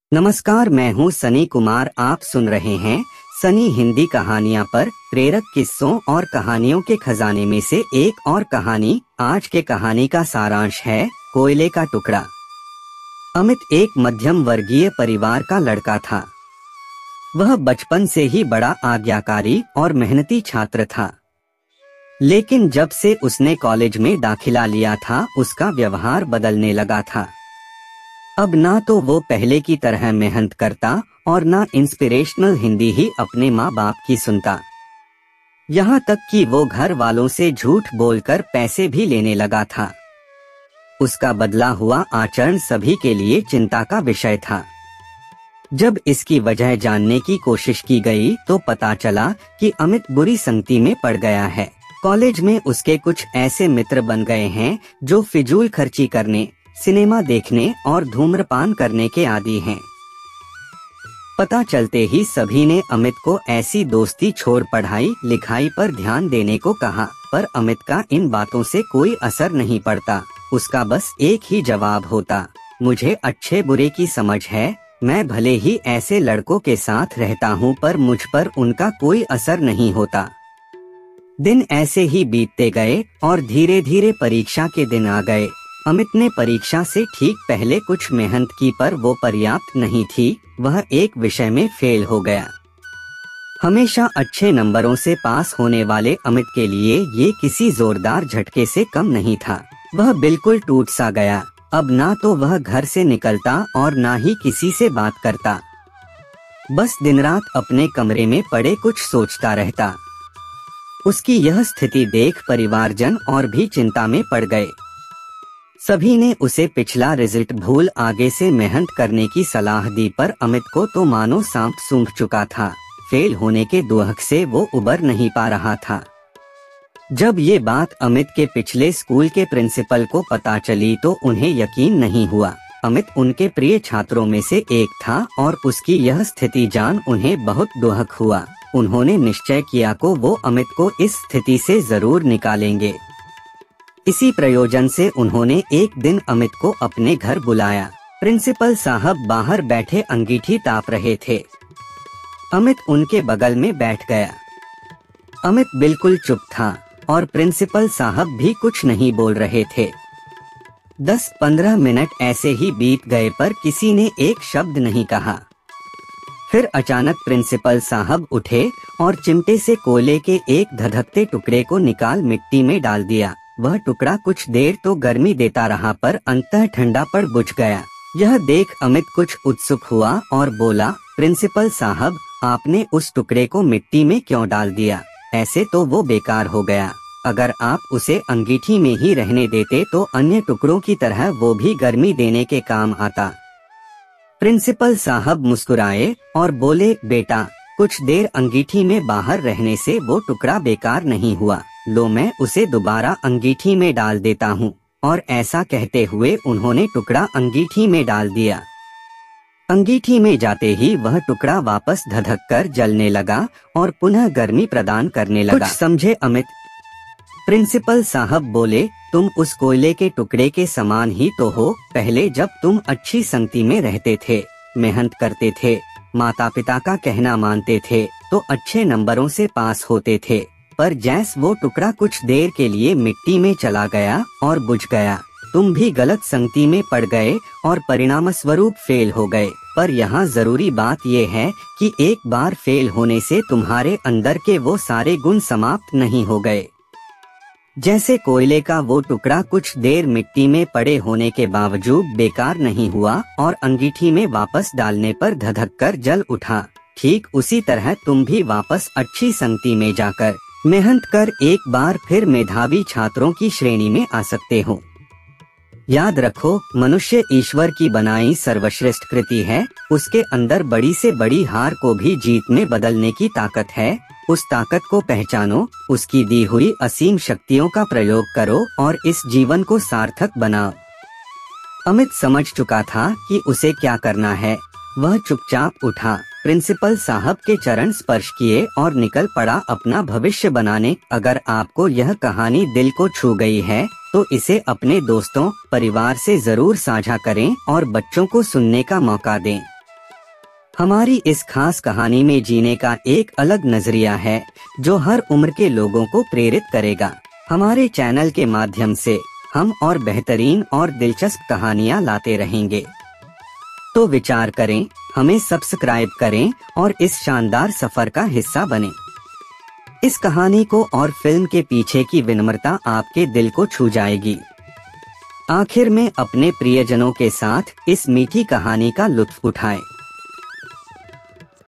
नमस्कार, मैं हूँ सनी कुमार। आप सुन रहे हैं सनी हिंदी कहानियाँ पर प्रेरक किस्सों और कहानियों के खजाने में से एक और कहानी। आज के कहानी का सारांश है कोयले का टुकड़ा। अमित एक मध्यम वर्गीय परिवार का लड़का था। वह बचपन से ही बड़ा आज्ञाकारी और मेहनती छात्र था, लेकिन जब से उसने कॉलेज में दाखिला लिया था उसका व्यवहार बदलने लगा था। अब ना तो वो पहले की तरह मेहनत करता और ना इंस्पिरेशनल हिंदी ही अपने माँ बाप की सुनता। यहाँ तक कि वो घर वालों से झूठ बोलकर पैसे भी लेने लगा था। उसका बदला हुआ आचरण सभी के लिए चिंता का विषय था। जब इसकी वजह जानने की कोशिश की गई तो पता चला कि अमित बुरी संगति में पड़ गया है। कॉलेज में उसके कुछ ऐसे मित्र बन गए हैं जो फिजूल खर्ची करने, सिनेमा देखने और धूम्रपान करने के आदी हैं। पता चलते ही सभी ने अमित को ऐसी दोस्ती छोड़ पढ़ाई लिखाई पर ध्यान देने को कहा, पर अमित का इन बातों से कोई असर नहीं पड़ता। उसका बस एक ही जवाब होता, मुझे अच्छे बुरे की समझ है। मैं भले ही ऐसे लड़कों के साथ रहता हूँ पर मुझ पर उनका कोई असर नहीं होता। दिन ऐसे ही बीतते गए और धीरे धीरे परीक्षा के दिन आ गए। अमित ने परीक्षा से ठीक पहले कुछ मेहनत की पर वो पर्याप्त नहीं थी। वह एक विषय में फेल हो गया। हमेशा अच्छे नंबरों से पास होने वाले अमित के लिए ये किसी जोरदार झटके से कम नहीं था। वह बिल्कुल टूट सा गया। अब ना तो वह घर से निकलता और ना ही किसी से बात करता। बस दिन रात अपने कमरे में पड़े कुछ सोचता रहता। उसकी यह स्थिति देख परिवारजन और भी चिंता में पड़ गए। सभी ने उसे पिछला रिजल्ट भूल आगे से मेहनत करने की सलाह दी, पर अमित को तो मानो सांप सूंघ चुका था। फेल होने के दुहक से वो उबर नहीं पा रहा था। जब ये बात अमित के पिछले स्कूल के प्रिंसिपल को पता चली तो उन्हें यकीन नहीं हुआ। अमित उनके प्रिय छात्रों में से एक था और उसकी यह स्थिति जान उन्हें बहुत दुहक हुआ। उन्होंने निश्चय किया को वो अमित को इस स्थिति से जरूर निकालेंगे। इसी प्रयोजन से उन्होंने एक दिन अमित को अपने घर बुलाया। प्रिंसिपल साहब बाहर बैठे अंगीठी ताप रहे थे। अमित उनके बगल में बैठ गया। अमित बिल्कुल चुप था और प्रिंसिपल साहब भी कुछ नहीं बोल रहे थे। 10-15 मिनट ऐसे ही बीत गए पर किसी ने एक शब्द नहीं कहा। फिर अचानक प्रिंसिपल साहब उठे और चिमटे से कोयले के एक धधकते टुकड़े को निकाल मिट्टी में डाल दिया। वह टुकड़ा कुछ देर तो गर्मी देता रहा पर अंततः ठंडा पड़ बुझ गया। यह देख अमित कुछ उत्सुक हुआ और बोला, प्रिंसिपल साहब, आपने उस टुकड़े को मिट्टी में क्यों डाल दिया? ऐसे तो वो बेकार हो गया। अगर आप उसे अंगीठी में ही रहने देते तो अन्य टुकड़ों की तरह वो भी गर्मी देने के काम आता। प्रिंसिपल साहब मुस्कुराए और बोले, बेटा, कुछ देर अंगीठी में बाहर रहने से वो टुकड़ा बेकार नहीं हुआ। लो, मैं उसे दोबारा अंगीठी में डाल देता हूँ। और ऐसा कहते हुए उन्होंने टुकड़ा अंगीठी में डाल दिया। अंगीठी में जाते ही वह टुकड़ा वापस धधक कर जलने लगा और पुनः गर्मी प्रदान करने लगा। कुछ समझे अमित? प्रिंसिपल साहब बोले, तुम उस कोयले के टुकड़े के समान ही तो हो। पहले जब तुम अच्छी संगति में रहते थे, मेहनत करते थे, माता पिता का कहना मानते थे तो अच्छे नंबरों से पास होते थे। पर जैसे वो टुकड़ा कुछ देर के लिए मिट्टी में चला गया और बुझ गया, तुम भी गलत संगति में पड़ गए और परिणाम स्वरूप फेल हो गए। पर यहाँ जरूरी बात यह है कि एक बार फेल होने से तुम्हारे अंदर के वो सारे गुण समाप्त नहीं हो गए। जैसे कोयले का वो टुकड़ा कुछ देर मिट्टी में पड़े होने के बावजूद बेकार नहीं हुआ और अंगीठी में वापस डालने पर धधक कर जल उठा, ठीक उसी तरह तुम भी वापस अच्छी संगति में जाकर मेहनत कर एक बार फिर मेधावी छात्रों की श्रेणी में आ सकते हो। याद रखो, मनुष्य ईश्वर की बनाई सर्वश्रेष्ठ कृति है। उसके अंदर बड़ी से बड़ी हार को भी जीत में बदलने की ताकत है। उस ताकत को पहचानो, उसकी दी हुई असीम शक्तियों का प्रयोग करो और इस जीवन को सार्थक बनाओ। अमित समझ चुका था कि उसे क्या करना है। वह चुपचाप उठा, प्रिंसिपल साहब के चरण स्पर्श किए और निकल पड़ा अपना भविष्य बनाने। अगर आपको यह कहानी दिल को छू गई है तो इसे अपने दोस्तों, परिवार से जरूर साझा करें और बच्चों को सुनने का मौका दें। हमारी इस खास कहानी में जीने का एक अलग नजरिया है जो हर उम्र के लोगों को प्रेरित करेगा। हमारे चैनल के माध्यम से हम और बेहतरीन और दिलचस्प कहानियाँ लाते रहेंगे। तो विचार करें, हमें सब्सक्राइब करें और इस शानदार सफर का हिस्सा बनें। इस कहानी को और फिल्म के पीछे की विनम्रता आपके दिल को छू जाएगी। आखिर में अपने प्रियजनों के साथ इस मीठी कहानी का लुत्फ उठाएं।